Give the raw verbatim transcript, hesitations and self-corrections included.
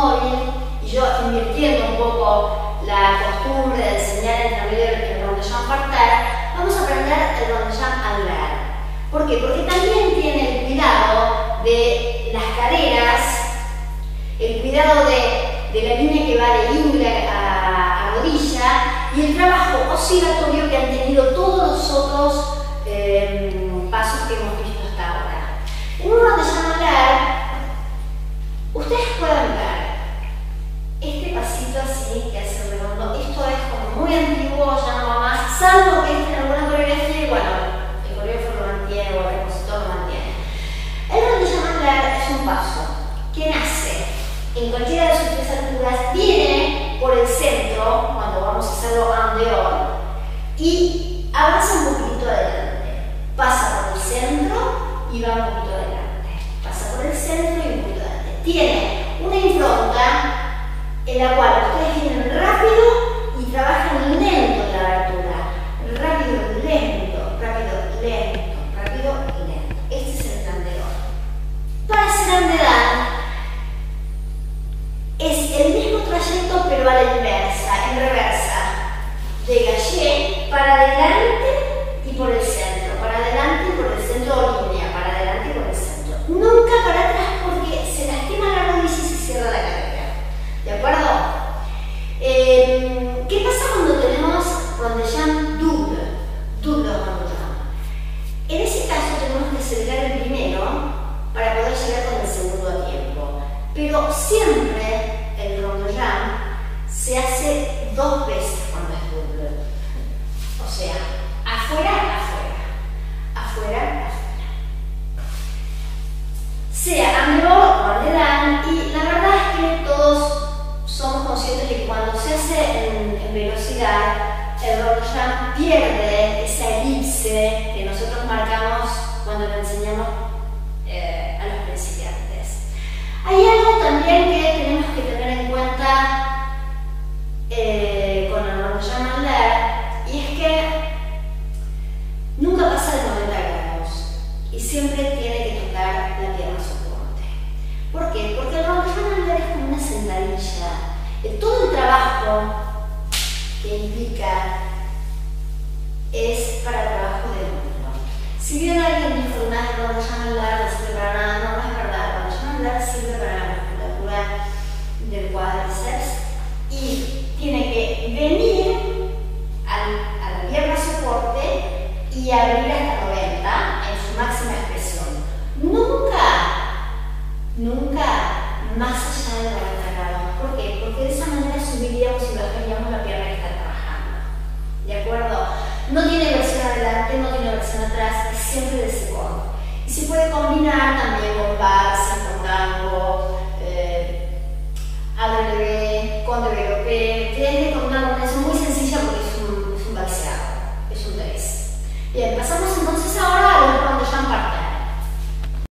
móvil y yo invirtiendo un poco la costumbre de enseñar entre medio el rondellón parterre, vamos a aprender el rondellón anglais. ¿Por qué? Porque también tiene el cuidado de las caderas, el cuidado de, de la línea que va de ingle a, a rodilla y el trabajo oscilatorio que han tenido todos los otros eh, pasos que hemos visto hasta ahora. En un rondellón anglais, ustedes pueden ver este pasito así que hace redondo. Esto es como muy antiguo, ya no va más, salvo que este en alguna coreografía, y bueno, el coreógrafo lo mantiene o el compositor lo mantiene. El rondellón anglais es un paso que nace en cualquiera de sus tres alturas, viene por el centro, cuando vamos a hacerlo en dehors, y avanza un poquito adelante. Pasa por el centro y va un poquito adelante. Pasa por el centro y un poquito adelante. Tiene una impronta en la cual ustedes vienen rápido y trabajan lento en la abertura. Rápido, lento, rápido, lento, rápido, lento. Este es el plan dehors. Para hacer andedad es el mismo trayecto pero a la inversa, en reversa. De gallé para adelante y por el centro, para adelante y por el centro o línea, para adelante y por el centro. Nunca para atrás porque se lastima la rodilla y se cierra la cadera. ¿De acuerdo? Eh, ¿Qué pasa cuando tenemos rondellón double? Double rondellón. En ese caso tenemos que acelerar el primero para poder llegar con el segundo a tiempo. Pero siempre el rondellón se hace dos veces cuando es double. O sea, afuera, afuera, afuera, afuera. Sea en dehors o en dedans, y la verdad es que todos somos conscientes de que cuando se hace en, en velocidad, el rondellón pierde esa elipse que nosotros marcamos cuando lo enseñamos eh, a los principiantes. Hay algo también que tenemos que tener en cuenta eh, con el rondellón anglais, y es que nunca pasa de noventa grados y siempre tiene que tocar la pierna soporte. ¿Por qué? Porque el rondellón anglais es como una sentadilla. El, todo el trabajo que implica es para trabajo de hombro. Si bien alguien dijo una vez el rondellón anglais no sirve para nada, no, no es verdad. El rondellón anglais sirve para la musculatura del cuádriceps y tiene que venir al, a la pierna soporte y abrir hasta noventa en su máxima expresión. Nunca, nunca más allá de noventa grados. ¿Por qué? Porque de esa manera subiríamos y bajaríamos la pierna que está trabajando. ¿De acuerdo? No tiene versión adelante, no tiene versión atrás, es siempre de segundo. Y se puede combinar también con valsa, con tango, eh, al revés, con revés.